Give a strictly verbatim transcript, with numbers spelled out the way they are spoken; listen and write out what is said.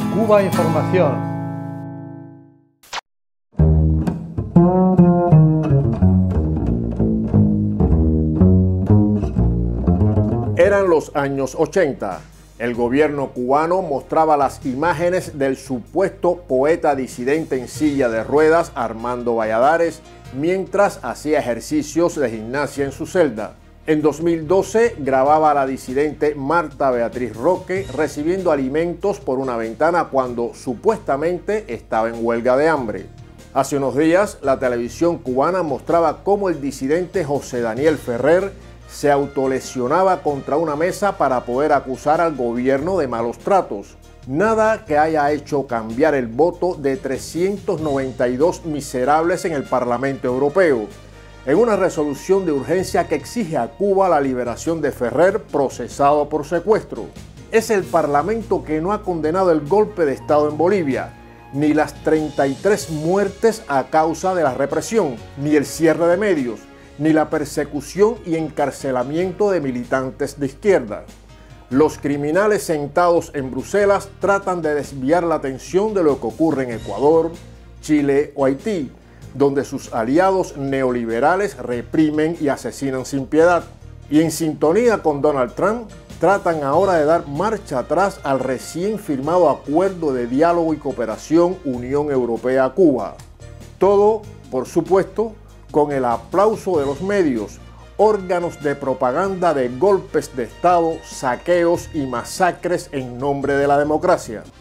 Cuba Información. Eran los años ochenta. El gobierno cubano mostraba las imágenes del supuesto poeta disidente en silla de ruedas Armando Valladares mientras hacía ejercicios de gimnasia en su celda. En dos mil doce grababa a la disidente Marta Beatriz Roque recibiendo alimentos por una ventana cuando supuestamente estaba en huelga de hambre. Hace unos días la televisión cubana mostraba cómo el disidente José Daniel Ferrer se autolesionaba contra una mesa para poder acusar al gobierno de malos tratos. Nada que haya hecho cambiar el voto de trescientos noventa y dos miserables en el Parlamento Europeo, en una resolución de urgencia que exige a Cuba la liberación de Ferrer procesado por secuestro. Es el Parlamento que no ha condenado el golpe de Estado en Bolivia, ni las treinta y tres muertes a causa de la represión, ni el cierre de medios, ni la persecución y encarcelamiento de militantes de izquierda. Los criminales sentados en Bruselas tratan de desviar la atención de lo que ocurre en Ecuador, Chile o Haití, donde sus aliados neoliberales reprimen y asesinan sin piedad. Y en sintonía con Donald Trump, tratan ahora de dar marcha atrás al recién firmado Acuerdo de Diálogo y Cooperación Unión Europea-Cuba. Todo, por supuesto, con el aplauso de los medios, órganos de propaganda de golpes de Estado, saqueos y masacres en nombre de la democracia.